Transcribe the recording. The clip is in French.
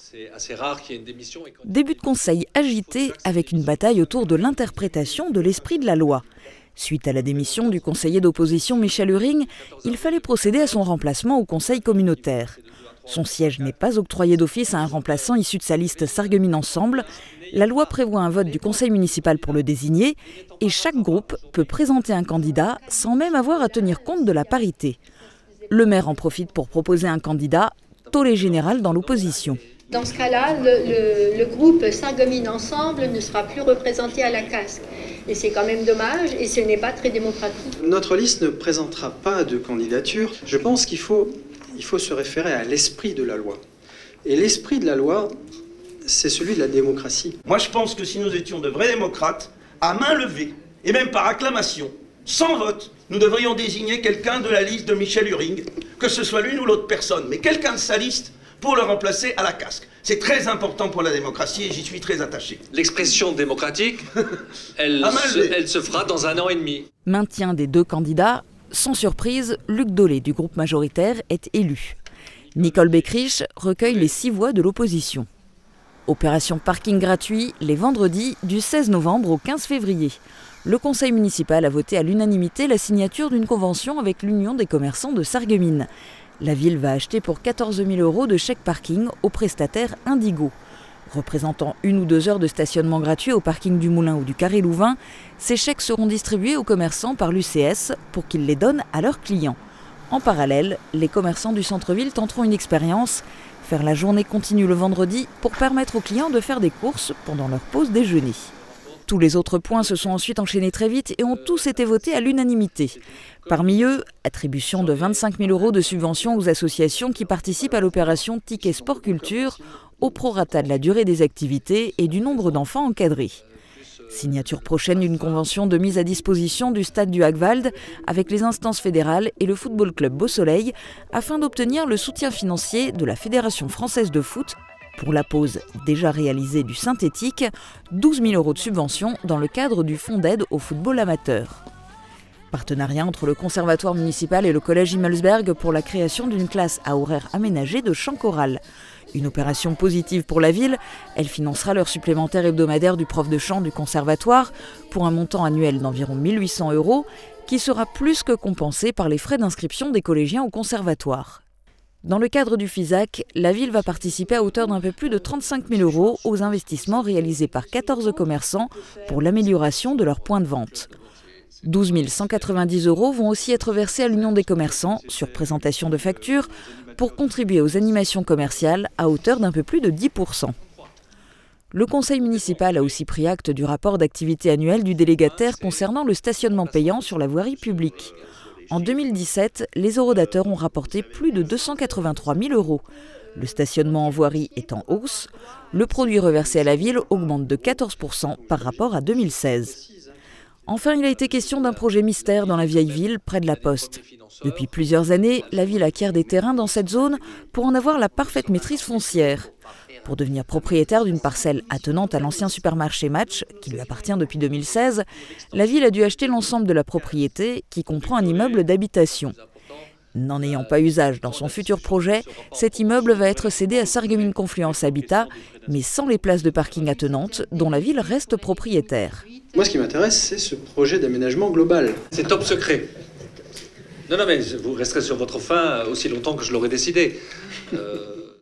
C'est assez rare qu'il y ait une démission. Début de conseil agité avec une bataille autour de l'interprétation de l'esprit de la loi. Suite à la démission du conseiller d'opposition Michel Huring, il fallait procéder à son remplacement au conseil communautaire. Son siège n'est pas octroyé d'office à un remplaçant issu de sa liste Sarreguemines Ensemble. La loi prévoit un vote du conseil municipal pour le désigner et chaque groupe peut présenter un candidat sans même avoir à tenir compte de la parité. Le maire en profite pour proposer un candidat, tollé général dans l'opposition. Dans ce cas-là, le groupe Sarreguemines Ensemble ne sera plus représenté à la casque. Et c'est quand même dommage et ce n'est pas très démocratique. Notre liste ne présentera pas de candidature. Je pense qu'il faut se référer à l'esprit de la loi. Et l'esprit de la loi, c'est celui de la démocratie. Moi, je pense que si nous étions de vrais démocrates, à main levée, et même par acclamation, sans vote, nous devrions désigner quelqu'un de la liste de Michel Huring, que ce soit l'une ou l'autre personne, mais quelqu'un de sa liste pour le remplacer à la casque. C'est très important pour la démocratie et j'y suis très attaché. L'expression démocratique, elle se fera dans 1 an et demi. Maintien des 2 candidats. Sans surprise, Luc Dolé du groupe majoritaire est élu. Nicole Beckrich recueille les 6 voix de l'opposition. Opération parking gratuit les vendredis du 16 novembre au 15 février. Le conseil municipal a voté à l'unanimité la signature d'une convention avec l'Union des commerçants de Sarreguemines. La ville va acheter pour 14 000 € de chèques parking au prestataire Indigo. Représentant 1 ou 2 heures de stationnement gratuit au parking du Moulin ou du Carré Louvain, ces chèques seront distribués aux commerçants par l'UCS pour qu'ils les donnent à leurs clients. En parallèle, les commerçants du centre-ville tenteront une expérience, faire la journée continue le vendredi pour permettre aux clients de faire des courses pendant leur pause déjeuner. Tous les autres points se sont ensuite enchaînés très vite et ont tous été votés à l'unanimité. Parmi eux, attribution de 25 000 € de subventions aux associations qui participent à l'opération Ticket Sport Culture, au prorata de la durée des activités et du nombre d'enfants encadrés. Signature prochaine d'une convention de mise à disposition du stade du Hagwald avec les instances fédérales et le football club Beau Soleil afin d'obtenir le soutien financier de la Fédération française de foot pour la pose déjà réalisée du synthétique, 12 000 € de subvention dans le cadre du fonds d'aide au football amateur. Partenariat entre le conservatoire municipal et le collège Himmelsberg pour la création d'une classe à horaire aménagé de chant choral. Une opération positive pour la ville, elle financera l'heure supplémentaire hebdomadaire du prof de chant du conservatoire pour un montant annuel d'environ 1 800 € qui sera plus que compensé par les frais d'inscription des collégiens au conservatoire. Dans le cadre du FISAC, la ville va participer à hauteur d'un peu plus de 35 000 € aux investissements réalisés par 14 commerçants pour l'amélioration de leurs points de vente. 12 190 € vont aussi être versés à l'Union des commerçants sur présentation de factures pour contribuer aux animations commerciales à hauteur d'un peu plus de 10 %. Le conseil municipal a aussi pris acte du rapport d'activité annuel du délégataire concernant le stationnement payant sur la voirie publique. En 2017, les eurodateurs ont rapporté plus de 283 000 €. Le stationnement en voirie est en hausse. Le produit reversé à la ville augmente de 14 % par rapport à 2016. Enfin, il a été question d'un projet mystère dans la vieille ville, près de la Poste. Depuis plusieurs années, la ville acquiert des terrains dans cette zone pour en avoir la parfaite maîtrise foncière. Pour devenir propriétaire d'une parcelle attenante à l'ancien supermarché Match, qui lui appartient depuis 2016, la ville a dû acheter l'ensemble de la propriété, qui comprend un immeuble d'habitation. N'en ayant pas usage dans son futur projet, cet immeuble va être cédé à Sarreguemines Confluence Habitat, mais sans les places de parking attenantes, dont la ville reste propriétaire. Moi, ce qui m'intéresse, c'est ce projet d'aménagement global. C'est top secret. Non, mais vous resterez sur votre faim aussi longtemps que je l'aurai décidé.